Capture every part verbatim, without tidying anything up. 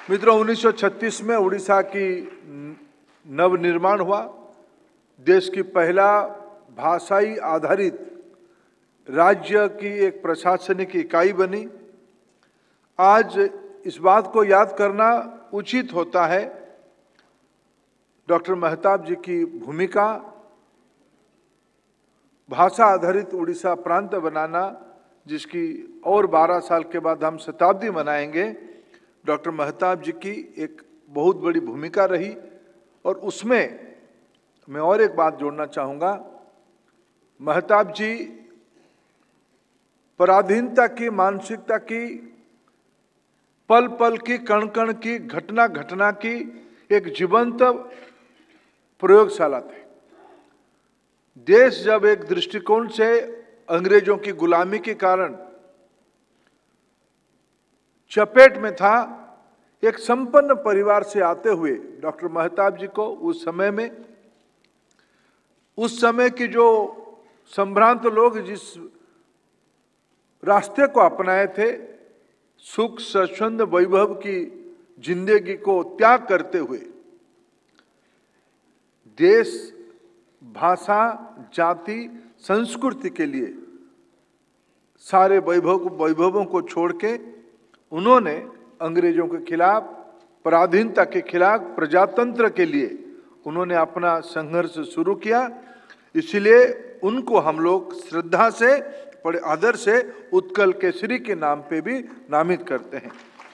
मित्रों, उन्नीस सौ छत्तीस में उड़ीसा की नवनिर्माण हुआ। देश की पहला भाषाई आधारित राज्य की एक प्रशासनिक इकाई बनी। आज इस बात को याद करना उचित होता है, डॉक्टर मेहताब जी की भूमिका भाषा आधारित उड़ीसा प्रांत बनाना, जिसकी और बारह साल के बाद हम शताब्दी मनाएंगे। डॉक्टर मेहताब जी की एक बहुत बड़ी भूमिका रही और उसमें मैं और एक बात जोड़ना चाहूँगा। मेहताब जी पराधीनता की मानसिकता की, पल पल की, कण कण की, घटना घटना की एक जीवंत प्रयोगशाला थे। देश जब एक दृष्टिकोण से अंग्रेजों की गुलामी के कारण चपेट में था, एक संपन्न परिवार से आते हुए डॉक्टर मेहताब जी को उस समय में, उस समय की जो संभ्रांत लोग जिस रास्ते को अपनाए थे, सुख स्वच्छंद वैभव की जिंदगी को त्याग करते हुए देश, भाषा, जाति, संस्कृति के लिए सारे वैभव वैभवों को छोड़ के उन्होंने अंग्रेजों के खिलाफ, पराधीनता के खिलाफ, प्रजातंत्र के लिए उन्होंने अपना संघर्ष शुरू किया। इसलिए उनको हम लोग श्रद्धा से, बड़े आदर से उत्कल केसरी के नाम पे भी नामित करते हैं।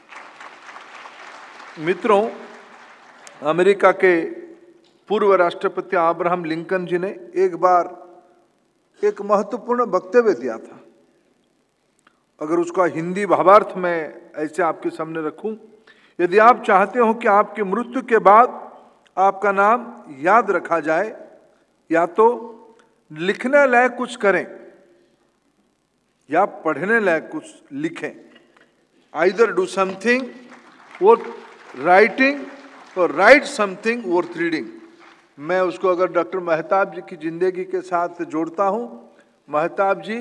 मित्रों, अमेरिका के पूर्व राष्ट्रपति अब्राहम लिंकन जी ने एक बार एक महत्वपूर्ण वक्तव्य दिया था। अगर उसका हिंदी भावार्थ में ऐसे आपके सामने रखूं, यदि आप चाहते हो कि आपकी मृत्यु के बाद आपका नाम याद रखा जाए, या तो लिखने लायक कुछ करें या पढ़ने लायक कुछ लिखें। Either do something worth writing or write something worth reading. मैं उसको अगर डॉक्टर मेहताब जी की जिंदगी के साथ जोड़ता हूं, मेहताब जी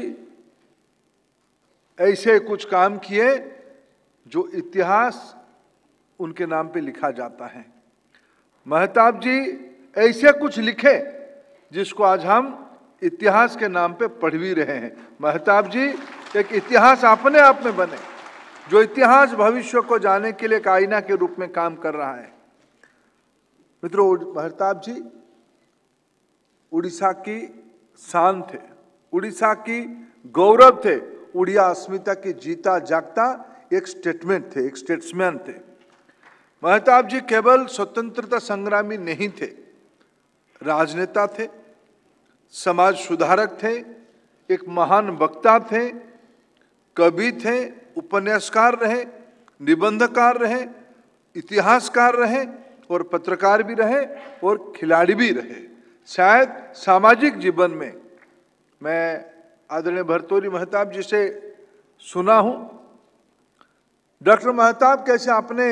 ऐसे कुछ काम किए जो इतिहास उनके नाम पे लिखा जाता है। मेहताब जी ऐसे कुछ लिखे जिसको आज हम इतिहास के नाम पे पढ़ भी रहे हैं। मेहताब जी एक इतिहास अपने आप में बने, जो इतिहास भविष्य को जाने के लिए एक आईना के रूप में काम कर रहा है। मित्रों, मेहताब जी उड़ीसा की शान थे, उड़ीसा की गौरव थे, उड़िया अस्मिता की जीता जागता एक स्टेटमेंट थे, एक स्टेट्समैन थे। मेहताब जी केवल स्वतंत्रता संग्रामी नहीं थे, राजनेता थे, समाज सुधारक थे, एक महान वक्ता थे, कवि थे, उपन्यासकार रहे, निबंधकार रहे, इतिहासकार रहे और पत्रकार भी रहे और खिलाड़ी भी रहे। शायद सामाजिक जीवन में मैं आदरणीय भर्तृहरि मेहताब जी से सुना हूं, डॉक्टर मेहताब कैसे अपने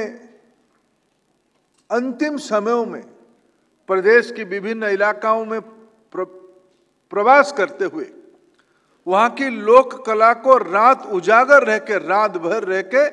अंतिम समयों में प्रदेश की विभिन्न इलाकाओं में प्र, प्रवास करते हुए वहां की लोक कला को रात उजागर रह के, रात भर रह के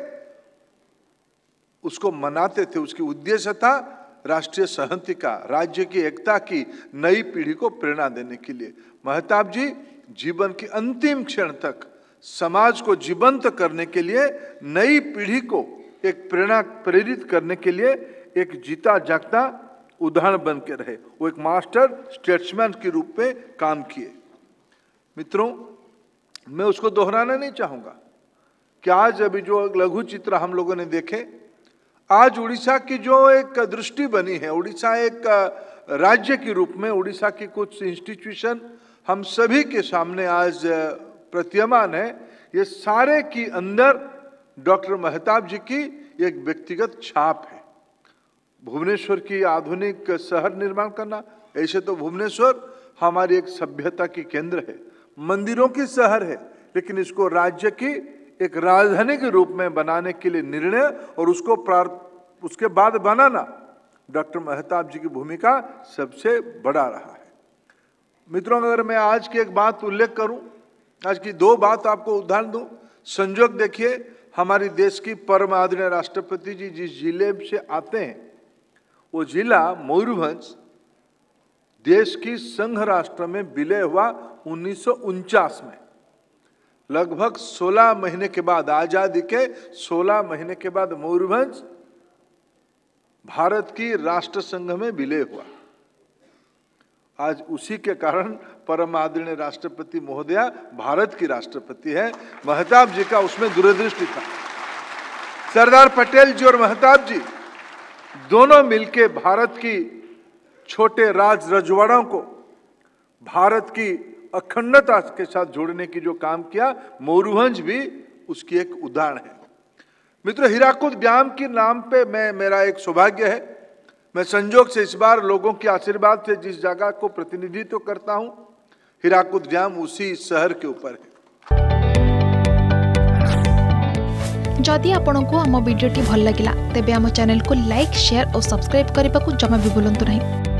उसको मनाते थे। उसकी उद्देश्य था राष्ट्रीय संहति का, राज्य की एकता की, नई पीढ़ी को प्रेरणा देने के लिए। मेहताब जी जीवन की अंतिम क्षण तक समाज को जीवंत करने के लिए, नई पीढ़ी को एक प्रेरणा प्रेरित करने के लिए एक जीता जागता उदाहरण बन के रहे। वो एक मास्टर स्टेट्समैन के रूप में काम किए। मित्रों, मैं उसको दोहराना नहीं चाहूंगा कि आज अभी जो लघु चित्र हम लोगों ने देखे, आज उड़ीसा की जो एक दृष्टि बनी है, उड़ीसा एक राज्य के रूप में, उड़ीसा की कुछ इंस्टीट्यूशन हम सभी के सामने आज प्रतीयमान है, ये सारे की अंदर डॉक्टर मेहताब जी की एक व्यक्तिगत छाप है। भुवनेश्वर की आधुनिक शहर निर्माण करना, ऐसे तो भुवनेश्वर हमारी एक सभ्यता की केंद्र है, मंदिरों की शहर है, लेकिन इसको राज्य की एक राजधानी के रूप में बनाने के लिए निर्णय और उसको उसके बाद बनाना, डॉक्टर मेहताब जी की भूमिका सबसे बड़ा रहा है। मित्रों, अगर मैं आज की एक बात उल्लेख करूं, आज की दो बात आपको उदाहरण दूं, संजोग देखिए, हमारी देश की परम आदरणीय राष्ट्रपति जी जिस जिले से आते हैं वो जिला मयूरभंज देश की संघ राष्ट्र में विलय हुआ उन्नीस सौ उनचास में। लगभग सोलह महीने के बाद, आजादी के सोलह महीने के बाद मयूरभंज भारत की राष्ट्र संघ में विलय हुआ। आज उसी के कारण परम आदरणीय राष्ट्रपति महोदया भारत की राष्ट्रपति है। महताब जी का उसमें दूरदृष्टि था। सरदार पटेल जी और महताब जी दोनों मिलके भारत की छोटे राज रजवाड़ों को भारत की अखंडता के साथ जोड़ने की जो काम किया, मयूरभंज भी उसकी एक उदाहरण है। मित्रों, हीराकुद व्यायाम के नाम पे मैं मेरा एक सौभाग्य है, मैं संजोग से इस बार लोगों के आशीर्वाद से जिस जगह को प्रतिनिधित्व तो करता हूं, हीराकुद व्यायाम उसी शहर के ऊपर है। जदि आपंक आम भिडी भल लगा तेब आम चैनल को लाइक, शेयर और सब्सक्राइब करने को जमा भी भूलु नहीं।